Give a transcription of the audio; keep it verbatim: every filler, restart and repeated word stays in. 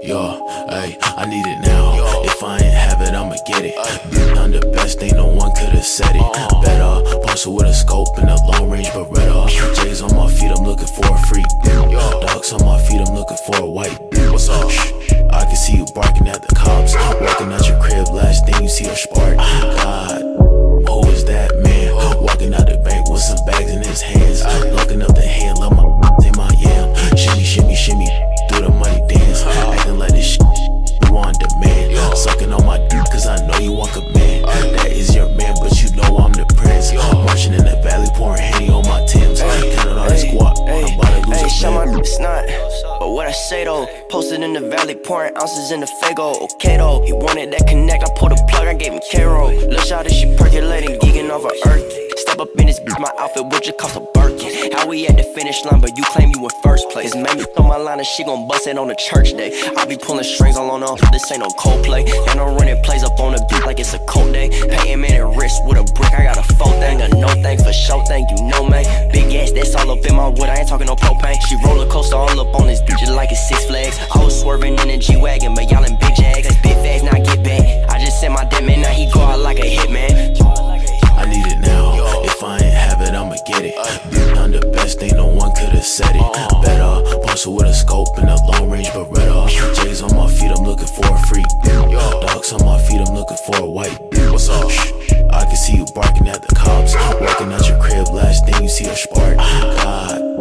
Yo, ayy, I need it now. If I ain't have it, I'ma get it. I'm the best, ain't no one could've said it. Better, posted with a scope and a long range Beretta. J's on my feet, I'm looking for a freak. Dogs on my feet, I'm looking for a white. What's up? I can see you barking at the cops. Walking out your crib, last thing you see a spark. God, who is that man? Walking out the bank with some bags in his hands. Looking up the hand, love my in my yam. Shimmy, shimmy, shimmy, do the money dance. Acting like this shit you on demand. Sucking on my dick cause I know you want command. That is your man, but you know I'm the prince. Marching in the valley, pouring Henny on my Timbs. Counting all this guap, I'm about to lose a show my man. it's not, but what I say though. Posted in the valley, pouring ounces in the Fago. Okay though, he wanted that connect, I pulled a plug, I gave him K-Roll. Lil' shawty, she percolating, geeking off her earth. Step up in this bitch, my outfit would just cost a Birkin. How we at the finish line, but you claim you in first place. Made me throw my line and she gon' bust it on a church day. I be pulling strings all on her, this ain't no Coldplay. And I'm running plays up on the beat like it's a cold day. Painting man and wrist with a brick, I got a full thing. A no thing for show thing, you know man. Big ass, that's all up in my wood, I ain't talking no propane. She roller coaster all up on this bitch like it's Six Flags. I was swerving in a G-Wagon, but y'all in big Jags. Big fast, now get back. I just sent my dead man, now he go out like a hitman. I need it now. If I ain't have it, I'ma get it. I'm the best, ain't no one could've said it. Better, posted with a scope and a long range Beretta. J's on my feet, I'm looking for a freak. Dogs on my feet, I'm looking for a white. What's up? I can see you barking at the cops. Walking out your crib, last thing you see a spark. God.